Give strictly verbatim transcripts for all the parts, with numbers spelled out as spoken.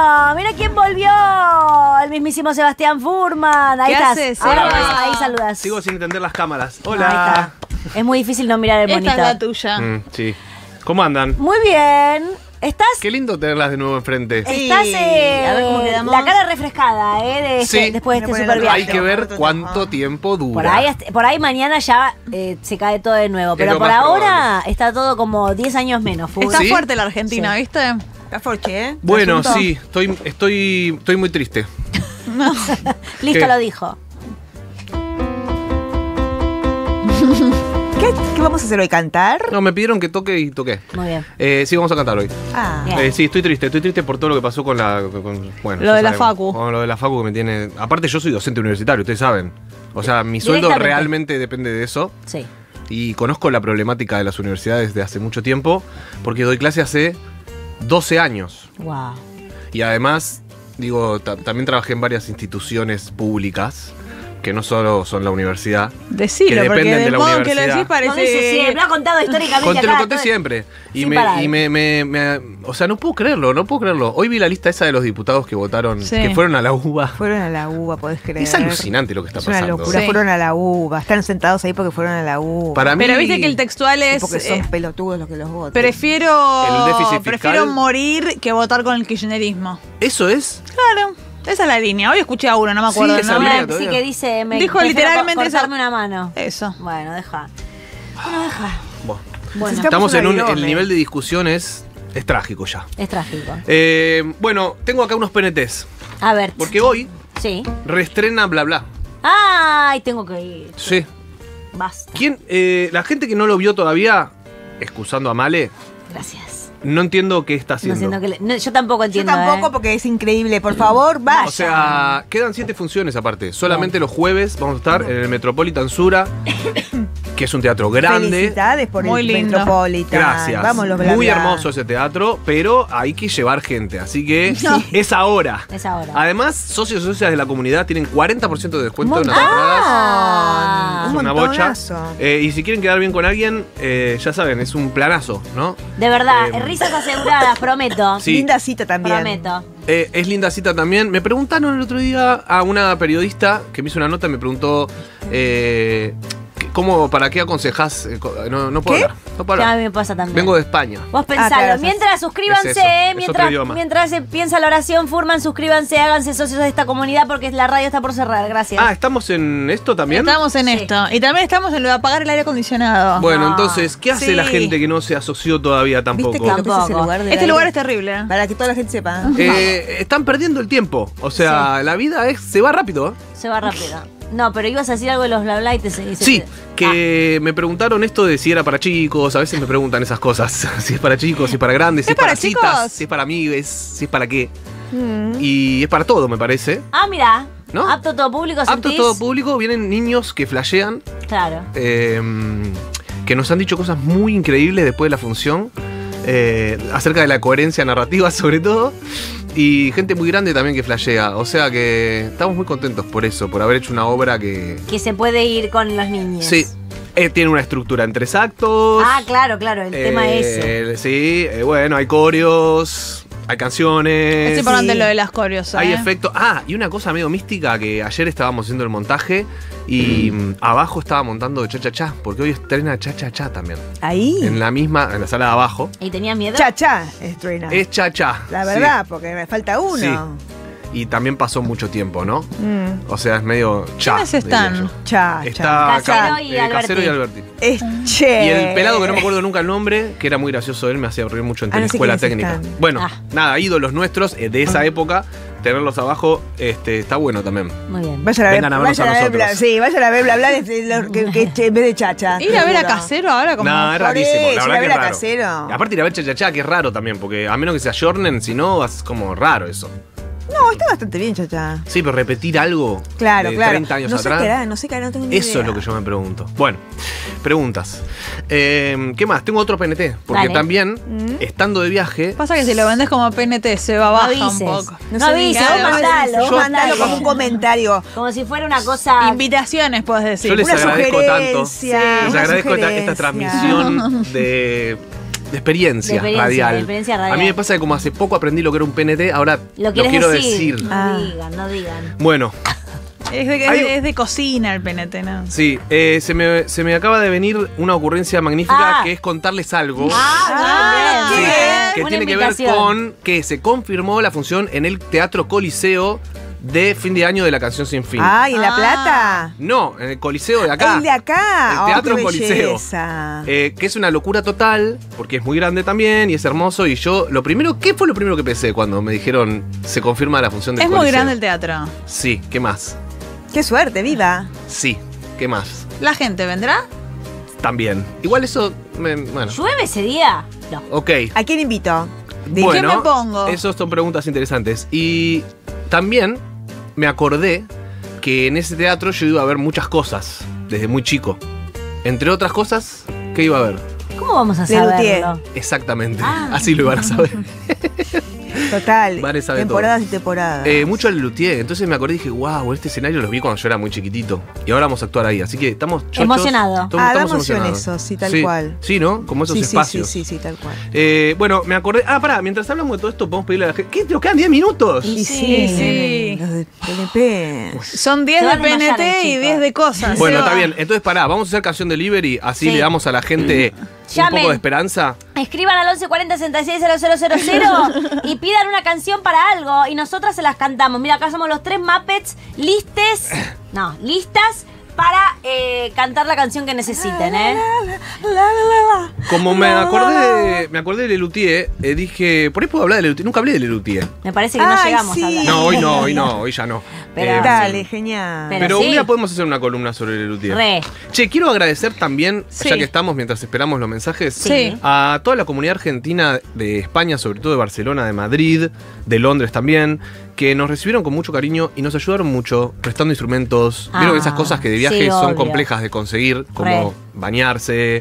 Mira quién volvió. El mismísimo Sebastián Furman. Ahí ¿Qué estás. haces, Ahora Seba? vas, ahí saludas. Sigo sin entender las cámaras. Ahí Hola. está. Es muy difícil no mirar el Esta monitor. es la tuya. Mm, sí. ¿Cómo andan? Muy bien. ¿Estás? Qué lindo tenerlas de nuevo enfrente. Sí. Estás eh, A ver cómo quedamos. la cara refrescada, ¿eh? De este- Sí. después de Me este pone super la- Hay viaje. que ver Otro cuánto tiempo. tiempo dura. Por ahí, hasta- por ahí mañana ya eh, se cae todo de nuevo. Es Pero lo por más ahora está todo como diez años menos. Fútbol. Está ¿Sí? fuerte la Argentina, Sí. ¿viste? Está forche, ¿eh? Bueno, ¿Asunto? sí, estoy, estoy, estoy muy triste. No. Listo, ¿Qué? lo dijo. ¿Qué, ¿Qué vamos a hacer hoy? ¿Cantar? No, me pidieron que toque y toqué. Muy bien. Eh, sí, vamos a cantar hoy. Ah, Bien. Eh, sí, estoy triste, estoy triste por todo lo que pasó con la... con- bueno, Lo ya de la sabemos. facu. Con lo de la facu que me tiene... Aparte yo soy docente universitario, ustedes saben. O sea, mi sueldo Directamente. realmente depende de eso. Sí. Y conozco la problemática de las universidades de hace mucho tiempo, porque doy clase hace doce años. Wow. Y además, digo, ta- también trabajé en varias instituciones públicas, que no solo son la universidad. Decilo, Que porque dependen de del la modo que lo universidad. decís parece... No dice siempre, lo ha contado históricamente. Con- te lo acá, conté todo- siempre. Y, Sin me, parar. y me, me- me- O sea, no puedo creerlo, no puedo creerlo. Hoy vi la lista esa de los diputados que votaron, Sí. que fueron a la UBA. fueron a la uva, podés creer. Es alucinante lo que está Es una pasando. locura, Sí. fueron a la uva. Están sentados ahí porque fueron a la uva. Para mí, Pero viste que el textual Y es... porque son eh, pelotudos los que los votan. prefiero... El déficit prefiero fiscal. morir que votar con el kirchnerismo. eso es. Claro, esa es la línea. Hoy escuché a uno, no me Sí, acuerdo el esa nombre. línea Sí, todavía. que dice. Me Dijo prefiero literalmente co- cortarme eso. una mano. Eso. Bueno, deja. Bueno, deja. Bueno, Bueno, Estamos estamos en un. una El virome. nivel de discusión es, es trágico ya. es trágico. Eh, bueno, tengo acá unos P N Ts. A ver. Porque hoy Sí. reestrena bla bla. Ay, tengo que ir. Sí. Basta. ¿Quién? Eh, la gente que no lo vio todavía, excusando a Male, Gracias. no entiendo qué está No haciendo. siento que le- no, yo tampoco Yo entiendo. tampoco ¿eh? porque es increíble. Por favor, vaya. O sea, quedan siete funciones aparte. Solamente los jueves vamos a estar en el Metropolitan Sura, que es un teatro grande. Felicidades por Muy el lindo. Metropolitan. Gracias. Vamos los bla, Muy bla. hermoso ese teatro, pero hay que llevar gente. Así que es ahora. Es ahora. Además, socios y socias de la comunidad tienen cuarenta por ciento de descuento en las Montón. entradas. Ah, Es un una bocha. montonazo. Eh, y si quieren quedar bien con alguien, eh, ya saben, es un planazo, ¿no? De verdad, Eh, risas aseguradas, prometo. Sí. Linda cita también. Prometo. Eh, es linda cita también. Me preguntaron el otro día a una periodista que me hizo una nota y me preguntó eh, ¿cómo, para qué aconsejás? Eh, co- No, no puedo ¿Qué? hablar. No puedo Ya a hablar. mí me pasa también. Vengo de España. Vos pensalo. Ah, claro, mientras suscríbanse, es eso, eh, es otro mientras, idioma. mientras se piensa la oración, Furman, suscríbanse, háganse socios de esta comunidad porque la radio está por cerrar. Gracias. Ah, ¿estamos en esto también? Estamos en Sí. esto. Y también estamos en lo de apagar el aire acondicionado. Bueno, No. entonces, ¿qué hace Sí. la gente que no se asoció todavía tampoco? ¿Viste que lo que es ese Tampoco. lugar del Este aire? lugar es terrible. ¿eh? Para que toda la gente sepa. Eh, están perdiendo el tiempo. O sea, la vida es, se va rápido. ¿eh? Se va rápido. No, pero ibas a decir algo de los bla bla y te se- se- Sí, te- que me preguntaron esto de si era para chicos. A veces me preguntan esas cosas. Si es para chicos, si es para grandes, si ¿Es es para, para citas, chicos? si es para amigues, si es para qué. Mm. Y es para todo, me parece. Ah, ah, mira. ¿No? Apto todo público, Apto ¿sentís? todo público, vienen niños que flashean, Claro. eh, que nos han dicho cosas muy increíbles después de la función, eh, acerca de la coherencia narrativa sobre todo, y gente muy grande también que flashea. O sea que estamos muy contentos por eso, por haber hecho una obra que... Que se puede ir con los niños. Sí, eh, tiene una estructura en tres actos. Ah, claro, claro, el tema es ese. Eh, Sí, eh, bueno, hay coreos, hay canciones. Es importante lo de las coreos. Hay ¿eh? efectos. Ah, y una cosa medio mística que ayer estábamos haciendo el montaje y mm, abajo estaba montando Cha Cha Cha, porque hoy estrena Cha Cha Cha también. Ahí. En la misma, en la sala de abajo. ¿Y tenía miedo? Cha cha estrena. Es Cha Cha. La sí. verdad, porque me falta uno. Sí. Y también pasó mucho tiempo, ¿no? Mm. O sea, es medio cha. ¿Quiénes diría están? yo. Cha, Está cha. Casero acá, y eh, Alberti. Casero y Alberti. Es che. Y el pelado que no me acuerdo nunca el nombre, que era muy gracioso él, me hacía reír mucho en Ah, no sé escuela quiénes técnica. están. Bueno, Ah. nada, ídolos nuestros eh, de esa época, tenerlos abajo, este, está bueno también. Muy bien. Vayan a ver, Vengan a vernos vayan a ver nosotros. bla, sí, vayan a ver bla bla de- de lo que, que- que en vez de chacha. Ir a ver a Seguro. Casero ahora como... No, es por rarísimo, eso, la ir a verdad que ver es a raro. Casero. Y aparte ir a ver Cha Cha Cha, que es raro también, porque a menos que se ayornen, si no, es como raro eso. No, está bastante bien, chacha. Sí, pero repetir algo Claro, de claro. treinta años no sé atrás. qué hará, no sé qué hará, no tengo ni Eso idea. es lo que yo me pregunto. Bueno, preguntas. Eh, ¿Qué más? Tengo otro P N T. Porque Dale. también, Mm. estando de viaje. Pasa que si lo vendes como P N T se va No baja avises. un poco. No, sé, avises, claro, vos no mandalo. Yo vos mandalo mandalo. como un comentario. Como si fuera una cosa. Invitaciones, puedes decir. Yo les Una agradezco tanto. sugerencia, Les una agradezco esta, esta sugerencia. transmisión de, de experiencia, De experiencia, radial. de experiencia radial. A mí me pasa que como hace poco aprendí lo que era un P N T, ahora Lo lo, quieres quiero decir. decir. No Ah. digan, no digan. Bueno, Es de, es Hay- de- es de cocina el P N T, ¿no? sí, eh, se, me, se me acaba de venir una ocurrencia magnífica Ah. que es contarles algo. Ah, Sí, bien, bien. que Una tiene que ver invitación. con que se confirmó la función en el Teatro Coliseo de fin de año de la Canción Sin Fin. Ay, ¿en La Ah. Plata? No, en el Coliseo de acá. El de acá. El Oh, Teatro qué Coliseo. belleza. Eh, que es una locura total, porque es muy grande también y es hermoso. Y yo, lo primero, ¿qué fue lo primero que pensé cuando me dijeron se confirma la función del Es Coliseo? muy grande el teatro. Sí, ¿qué más? Qué suerte, viva. Sí, ¿qué más? ¿La gente vendrá? También. Igual eso, me- bueno. ¿Llueve ese día? No. Ok. ¿A quién invito? Di- Bueno, ¿Qué me pongo? esas son preguntas interesantes. Y también me acordé que en ese teatro yo iba a ver muchas cosas desde muy chico. Entre otras cosas, ¿qué iba a ver? ¿Cómo vamos a Lelutier. saberlo? Exactamente. Ah. Así lo iban a saber. Total. Vale sabe Temporadas y temporadas. Eh, mucho al Lelutier. Entonces me acordé y dije, wow, este escenario lo vi cuando yo era muy chiquitito. Y ahora vamos a actuar ahí. Así que estamos chochos. Emocionado. Estamos- Ah, da estamos emoción emocionados. eso, sí, tal cual. Sí, ¿no? Como esos sí, sí, sí, espacios. sí, sí, tal cual. Eh, bueno, me acordé. Ah, pará, mientras hablamos de todo esto, podemos pedirle a la gente. ¿Qué? ¿Nos quedan diez minutos? Y sí, sí. Los de P N P. Son diez Se va de a desmayar P N T el y chico. diez de cosas. Bueno, Se está va. bien. Entonces, pará, vamos a hacer canción delivery. Así Sí. le damos a la gente un Llamen. poco de esperanza. Escriban al once cuarenta sesenta y seis cero cero cero cero y pidan una canción para algo y nosotras se las cantamos. Mira, acá somos los tres Muppets listes, no, listas para eh, cantar la canción que necesiten, ¿eh? Como me acordé, me acordé de Lelutier, eh, dije, por ahí puedo hablar de Lelutier. Nunca hablé de Lelutier. Me parece que no Ay, llegamos sí. a hablar. No, hoy no, hoy no, hoy ya no. Pero- Eh, Dale, genial. Pero Pero sí. un día podemos hacer una columna sobre Lelutier. Re. Che, quiero agradecer también, Sí. ya que estamos mientras esperamos los mensajes, Sí. a toda la comunidad argentina de España, sobre todo de Barcelona, de Madrid, de Londres también, que nos recibieron con mucho cariño y nos ayudaron mucho prestando instrumentos. Ah, Vieron esas cosas que de viaje sí, son obvio. complejas de conseguir, como Re. bañarse.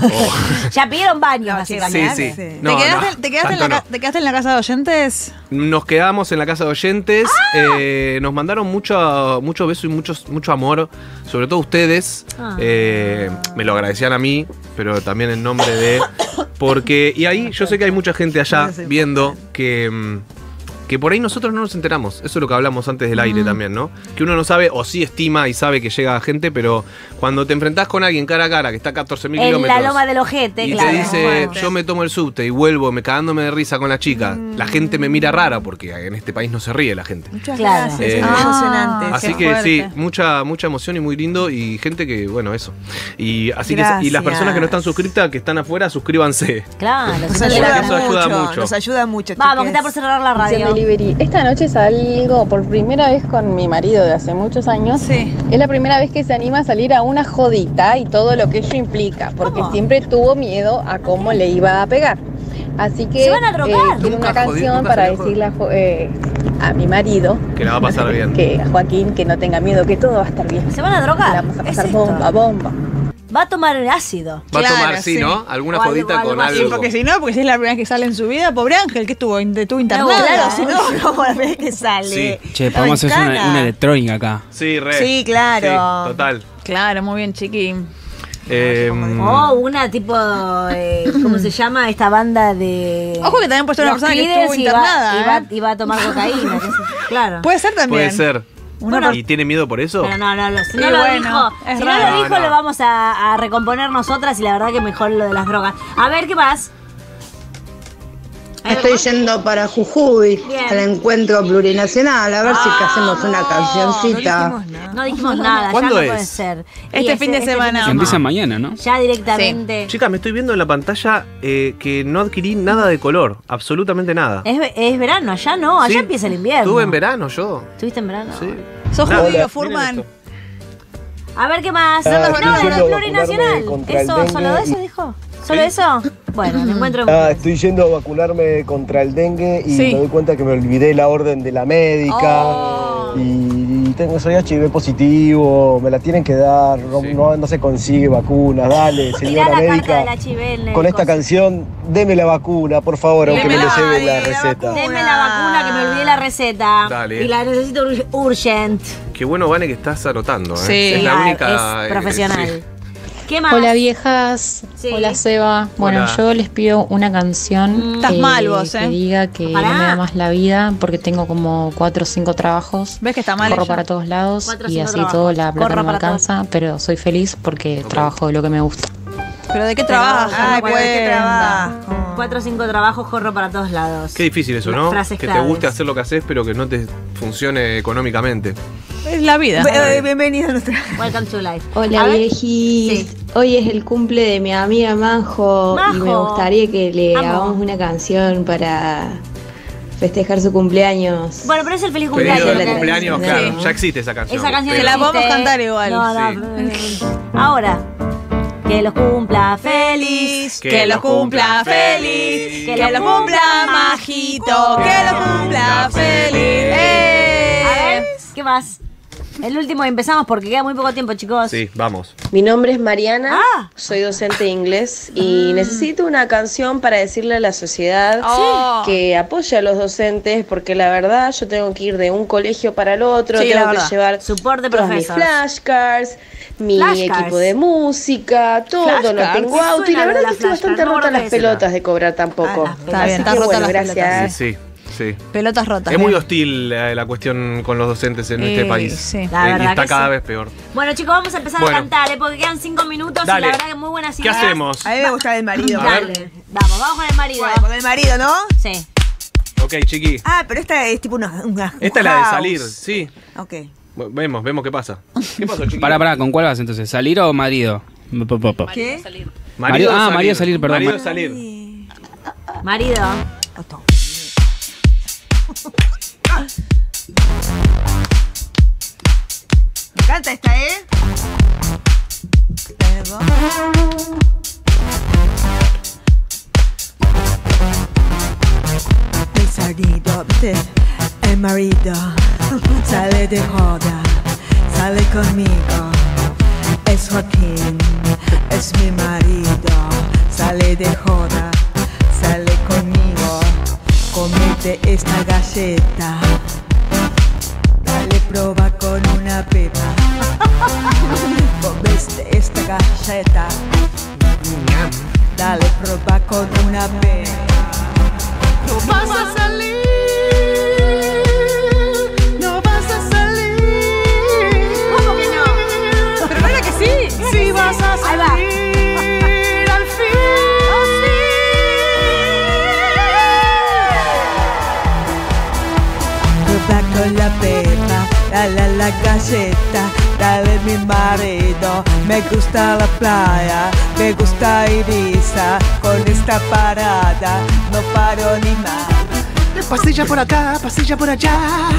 o- Ya pidieron baños, No, sí, básicamente. sí, sí. Sí. No, ¿Te, quedaste, no, te quedaste en la, tanto ca- no. te quedaste en la casa de oyentes? Nos quedamos en la casa de oyentes, eh, nos mandaron mucho, mucho beso y muchos, mucho amor, sobre todo ustedes. Ah. Eh, me lo agradecían a mí, pero también en nombre de... Porque, y ahí yo sé que hay mucha gente allá Eso es viendo que... mm, que por ahí nosotros no nos enteramos. Eso es lo que hablamos antes del aire también, ¿no? Que uno no sabe, o sí estima y sabe que llega gente, pero cuando te enfrentás con alguien cara a cara que está a catorce mil En kilómetros... la loma del ojete, Y claro. te dice, Fuerte. yo me tomo el subte y vuelvo me cagándome de risa con la chica. La gente me mira rara porque en este país no se ríe la gente. Muchas Claro. gracias, Eh, es muy emocionante. Ah, Así qué que fuerte. sí, mucha mucha emoción y muy lindo y gente que, bueno, eso. Y así que y las Gracias. personas que no están suscritas, que están afuera, suscríbanse. Claro, Nos sí, ayuda, Eso mucho, ayuda mucho. Nos ayuda mucho. Vamos, que chiques. está por cerrar la Canción radio. Delivery. Esta noche salgo por primera vez con mi marido de hace muchos años. Sí. Es la primera vez que se anima a salir a una jodita y todo lo que ello implica, porque ¿Cómo? siempre tuvo miedo a cómo le iba a pegar. Así que Se van a drogar. eh, quiero Nunca una jodí- canción nunca para salió jodido. decirle a, Jo- eh, a mi marido, Que la va a pasar bien. que a Joaquín, que no tenga miedo, que todo va a estar bien. Se van a La drogar. vamos a Es pasar esto. bomba, bomba. Va a tomar ácido. Va Claro, a tomar, sí, sí. ¿no? Alguna O algo- jodita algo con así, Sí, algo. porque si no, porque si es la primera vez que sale en su vida, pobre Ángel, que estuvo, in- estuvo internado. Claro, si no, no, la vez que sale. Sí. Che, La podemos hacer una, ventana. una electrónica acá. Sí, re. Sí, claro. Sí, total. Claro, muy bien, chiqui. Eh, Oh, una tipo, eh, ¿cómo se llama? Esta banda de... Ojo que también puede ser una Los persona que Creedence estuvo y va- internada, Y va, ¿eh? y va a tomar cocaína. qué sé yo. Claro. Puede ser también. puede ser. Una ¿Y tiene miedo por eso? Pero no, no, lo- si Y no lo bueno, dijo, es si no raro. lo dijo, No, no. lo vamos a, a recomponer nosotras y la verdad que mejor lo de las drogas. A ver, ¿qué más? Estoy yendo para Jujuy, Bien. al encuentro plurinacional, a ver si que hacemos una No cancioncita. dijimos nada. No dijimos nada, ya ¿Cuándo no es? puede ser. Este Y fin de semana. Que empieza mañana, ¿no? Ya directamente. Chicas, me estoy viendo en la pantalla eh, que no adquirí nada de color. Absolutamente nada. Es, es verano, allá no, allá Sí, empieza el invierno. Estuve en verano yo. ¿Estuviste en verano? Sí. Sos Nada, judío, miren Furman. esto. A ver, ¿qué más? Ah, no, estoy no, yendo no, a plurinacional. contra el ¿Eso? dengue ¿Solo y- eso dijo? ¿Solo ¿Sí? eso? Bueno, el encuentro Ah, estoy yendo a vacunarme contra el dengue y Sí. me doy cuenta que me olvidé la orden de la médica Oh. y tengo, soy H I V positivo, me la tienen que dar, no, Sí. no, no se consigue vacuna, dale, Tirá señora la carta médica, de la Chibel. con esta canción, deme la vacuna, por favor, aunque me Démela, lo lleve la deme la receta. vacuna. Deme la vacuna que me olvidé la receta. Dale. Y la necesito ur- urgent. Qué bueno, Vane, que estás anotando. ¿eh? Sí. es la Ah, única. es eh, profesional. sí. ¿Qué ¿Qué más? Hola viejas, Sí. hola Seba. Bueno, Hola. yo les pido una canción Estás que, mal vos, ¿eh? que diga que Pará. no me da más la vida porque tengo como cuatro o cinco trabajos. ¿Ves que está mal Corro ella? para todos lados Cuatro o y cinco así trabajos. todo la plata Corro no me para todos. alcanza, pero soy feliz porque trabajo de lo que me gusta. ¿Pero de qué trabajas? Ay, No pero ¿de qué cuenta. trabajo? Cuatro o cinco trabajos, corro para todos lados. Qué difícil eso, Las ¿no? frases Que te claves. guste hacer lo que haces, pero que no te funcione económicamente. Es la vida. Eh, Bienvenido a nuestra. Welcome to life. Hola A ver, viejis, Sí. hoy es el cumple de mi amiga Majo, y me Majo. gustaría que le Amo. hagamos una canción para festejar su cumpleaños. Bueno, pero es el feliz Pedido cumpleaños. de ¿no? cumpleaños, Sí. claro. Ya existe esa canción. Esa canción pero- la existe. podemos cantar igual. No, no, Sí. no. Ahora. Que los cumpla feliz. Que los cumpla feliz. Que Que lo lo cumpla majito. Que lo cumpla feliz. ¡Eh! A ver, ¿qué más? El último y empezamos porque queda muy poco tiempo, chicos. Sí, vamos. Mi nombre es Mariana, Ah. soy docente de inglés y necesito una canción para decirle a la sociedad Oh. que apoye a los docentes porque la verdad yo tengo que ir de un colegio para el otro, Sí, la tengo que verdad. llevar Support the todos mis professors. flashcards, mi Flashcards. equipo de música, todo, no Flashcards. tengo ¿Qué auto y suena la lo de verdad la que estoy bastante flashcard? No rota las volvés. pelotas de cobrar tampoco. Ah, las Está bien, Así está que rota bueno, las gracias. Sí, sí. Pelotas rotas. Es muy bien. hostil eh, la cuestión con los docentes en Eh, este país. sí. La Eh, y verdad está que cada sí. vez peor. Bueno, chicos, vamos a empezar Bueno. a cantar, ¿eh? Porque quedan cinco minutos Dale. y la verdad que muy buenas ¿Qué ideas. hacemos? A mí me gusta el marido. A ver. Dale. Vamos, vamos con el marido. Bueno, con el marido, ¿no? Sí. Ok, chiqui. Ah, pero esta es tipo una. una Esta es la de house. salir, sí. Ok. Bu- Vemos, vemos qué pasa. ¿Qué pasó, chiqui? Pará, pará, ¿con cuál vas entonces? ¿Salir o marido? Pa, pa, pa. ¿Qué? Marido- ah, marido salir, perdón. Marido Ma- salir. Marido. Me encanta esta, ¿eh? El sonido, ¿viste? El marido sale de joda, sale conmigo. Es Joaquín, es mi marido. Sale de joda, sale conmigo. Comete esta galleta. Dale proba con una pepa. Comete esta galleta. Dale proba con una pepa. No vas a salir, no vas a salir. ¿Cómo que no? Pero no era que sí. Si vas a Ahí va. salir al fin. Proba con la pepa, dale a la galleta, dale mi marido. Me gusta la playa, me gusta Ibiza. Con esta parada no paro ni más. Pasilla por acá, pasilla por allá.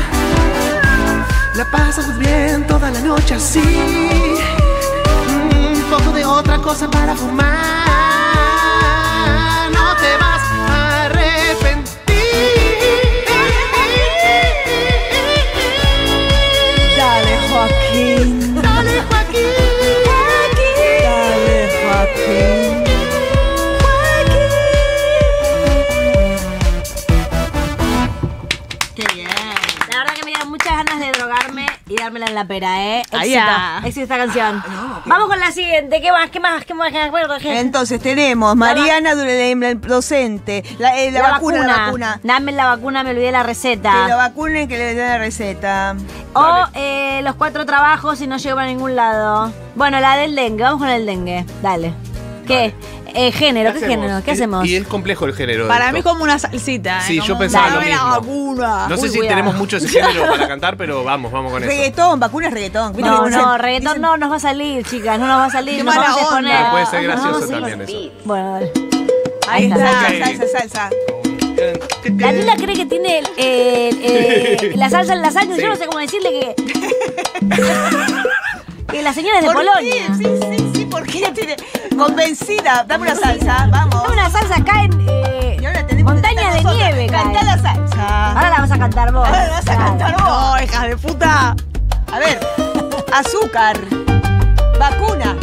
La pasamos bien toda la noche así. Mm, Un poco de otra cosa para fumar. No te vas a arrepentir. Dale Joaquín, Dale, Joaquín. dale Joaquín. Qué bien. La verdad que me dieron muchas ganas de drogarme y dármela en la pera, ¿eh? Éxito. Ay, ya. Éxito esta canción. Vamos con la siguiente. ¿Qué más? ¿Qué más? ¿Qué más? ¿Qué más? Entonces tenemos Mariana Durelem, docente, la, eh, la vacuna, la vacuna. Dame la vacuna, me olvidé la Que lo receta. vacunen, que le den la receta. O eh, los cuatro trabajos y no llego a ningún lado. Bueno, la del dengue. Vamos con el dengue. Dale. ¿Qué? Eh, género. ¿Qué, género? ¿Qué Y- hacemos? Y es complejo el género. de Para esto. mí es como una salsita. ¿eh? Sí, yo Como pensaba un- lo Dame mismo. la vacuna. No sé Uy, si cuidado. tenemos mucho ese género para cantar, pero vamos, vamos con eso. Reggaetón, vacuna es reggaetón. ¿Viste No, que no, dicen- reggaetón dicen- no nos va a salir, chicas. No nos va a salir. Qué Nos mala vamos a onda. exponer. Pero puede ser Nos gracioso vamos a- también eso. Bueno, dale. Ahí está. está. Salsa, salsa, salsa. La Lila cree que tiene el, el- el- la salsa en la sangre. Yo no sé cómo decirle que. que la señora es de ¿Por Polonia. qué? Sí, sí, sí, ¿por qué ella tiene convencida? Dame una salsa, vamos. Dame una salsa acá en eh, Y ahora tenemos que montaña cantar de nosotros. nieve. Cantá cae. la salsa. Ahora la vas a cantar vos. Ahora la vas a Claro. cantar vos. No, hija de puta. A ver, azúcar, vacuna.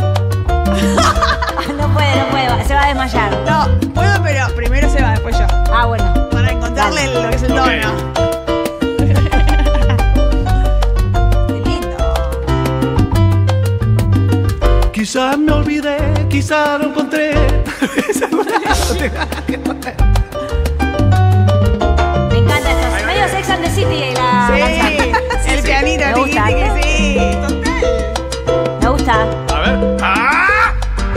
No puede, no puede. Se va a desmayar. No, puedo, pero primero se va, después yo. Ah, bueno. Para encontrarle lo que es el Ok. tono. Qué lindo. Quizá me olvidé pisaron con tres. Me encanta esto. Medio Sex and the City la Sí, canción. el pianito, Me gusta. tiqui, tiqui, sí, total. Me gusta. A ver. ¡Ah!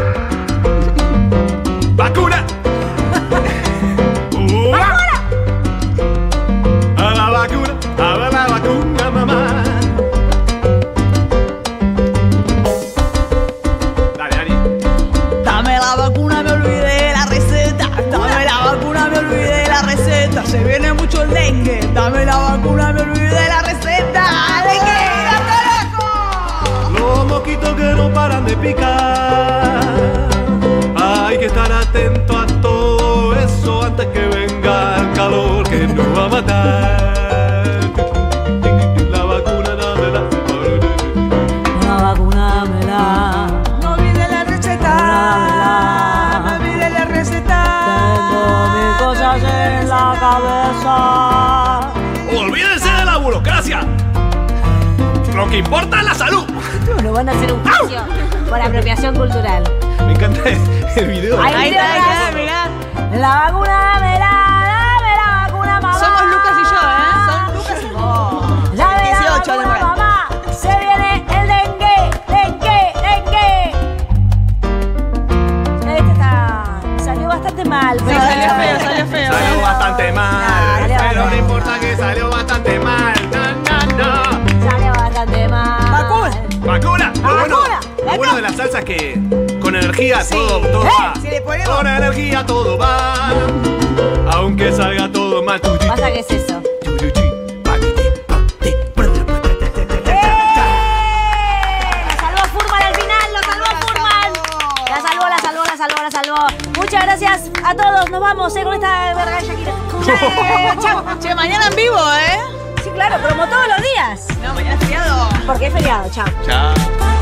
¡Vacuna! ¡Vacuna! A la vacuna, a ver la vacuna, mamá. Dale, Dani. Dame la vacuna, me olvidé la receta. Dame la vacuna, me olvidé la receta. Se viene mucho el dengue. Dame la vacuna, me olvidé la receta. ¡Dengue! ¡Date loco! Los mosquitos que no paran de picar. Hay que estar atento a todo eso antes que venga el calor que nos va a matar. La vacuna, dámela. La vacuna me la. No olvides la receta. No olvides la receta. Tengo mil cosas en la cabeza. Olvídense de la burocracia. Lo que importa es la salud. Nos van a hacer un juicio por apropiación cultural. Me encanta el video. Ahí Ahí está, ahí está, está, mirá. La vacuna, dame la, dame la vacuna, mamá. Somos Lucas y yo, ¿eh? Son Lucas y vos. Dame la dieciocho, vacuna, Alejandro. mamá. Se viene el dengue, dengue, dengue. Este está, salió bastante mal. Sí, pero- salió feo, salió feo. Salió bastante mal, Salió pero no bastante importa que salió bastante mal. No, no, no. Salió bastante mal. Vacuna. Vacuna. Lo bueno, Vacuna. lo bueno de la salsa es que con energía todo, todo Eh, va. si le ponemos- Con energía todo va. Aunque salga todo mal. Pasa que es eso. La salvó Furman al final, lo salvó Furman. La salvó, la salvó, la salvó, la salvó. Muchas gracias a todos. Nos vamos eh, con esta verga Shakira. Chao, chao. Che, mañana en vivo, ¿eh? Sí, claro, como todos los días. No, mañana es feriado. Porque es feriado. Chao. Chao.